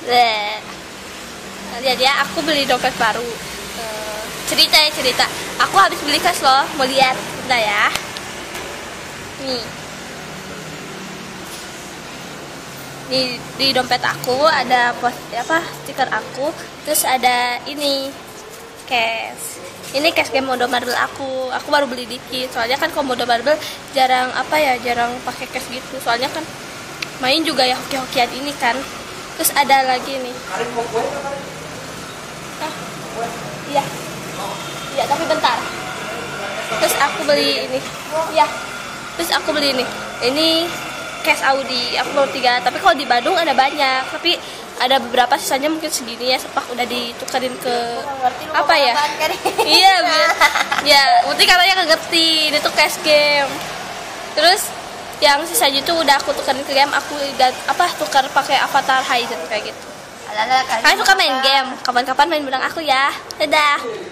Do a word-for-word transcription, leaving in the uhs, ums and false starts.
Bleh. Jadi ya aku beli dompet baru. Uh, cerita ya cerita. Aku habis beli cash loh. Mau lihat? Bentar ya. Nih. Di, di dompet aku ada post apa stiker aku. Terus ada ini cash. Ini cash game Modo Marble aku. Aku baru beli dikit. Soalnya kan kalau Modo Marble jarang apa ya, jarang pakai cash gitu. Soalnya kan main juga ya hoki-hokian ini kan. Terus ada lagi nih. Hah? Iya. Iya, tapi bentar. Terus aku beli ini. Iya. Terus aku beli ini. Ini cash Audi. Aku baru tiga. Tapi kalau di Bandung ada banyak. Tapi ada beberapa sisanya mungkin segini ya. Sepak udah ditukerin ke apa ya? Iya, ya. Mungkin katanya nggak ngerti. Ini tuh cash game. Terus yang sisanya itu udah aku tukerin ke game. Aku udah apa tukar pakai avatar Hyzen kayak gitu. Kalian suka main game? Kapan-kapan main bareng aku ya. Dadah.